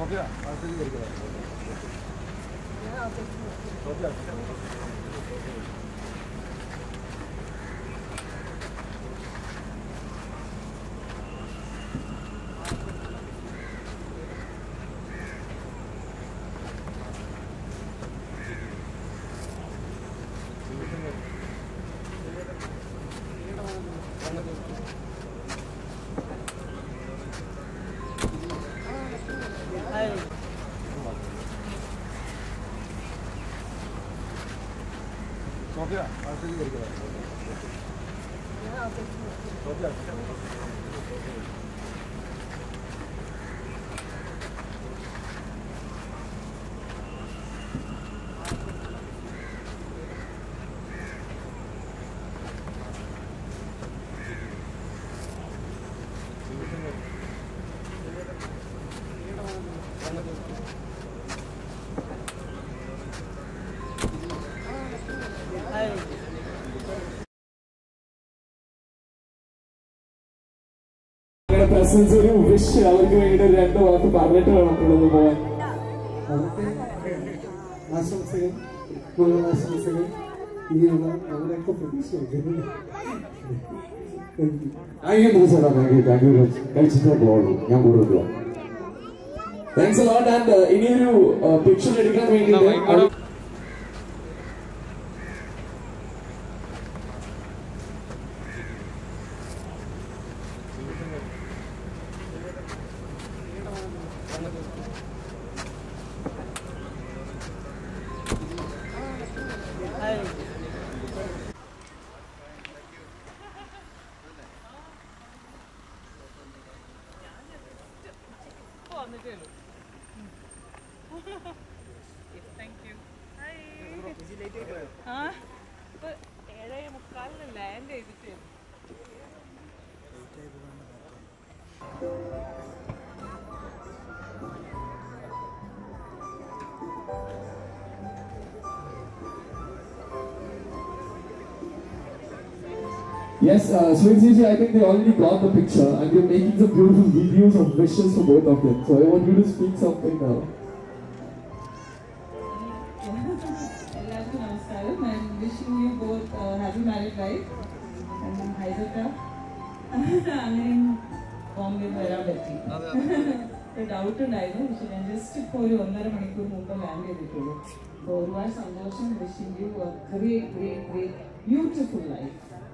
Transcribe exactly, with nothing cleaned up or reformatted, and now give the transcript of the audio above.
Presence ഒരു wish അവർക്ക് വേണ്ടി രണ്ട് വാക്ക് പറഞ്ഞിട്ട് വേണം കൊണ്ടു പോവാൻ. അവർക്ക് ആശംസകൾ ആശംസകൾ ഇനിയുള്ള അവരൊക്കെ പ്രതീക്ഷ കഴിച്ചിട്ടേ പോകുള്ളൂ. ഞാൻ കൂടുതൽ താങ്ക്സ് എ ലോട്ട്. ആൻഡ് ഇനിയൊരു പിക്ചർ എടുക്കാൻ വേണ്ടി ഏഴേ മുക്കാലിന് ലാൻഡ് ചെയ്തിട്ട് Yes, uh, Swayze, I think they already got the picture and we're making some beautiful videos of wishes for both of them. So I want you to speak something now. എല്ലാവർക്കും നമസ്കാരം. I'm wishing you both a happy married life. And Hyderabad അങ്ങനെയും ബോംബെ വരാൻ പറ്റി. ഒരു doubt ഉണ്ടായിരുന്നു. പക്ഷെ ഞാൻ just ഇപ്പോൾ ഒരു ഒന്നര മണിക്കൂർ മുമ്പ് ലാൻഡ് ചെയ്തിട്ടുള്ളൂ. അപ്പോൾ ഒരുപാട് സന്തോഷം. Wishing you a great great great beautiful life.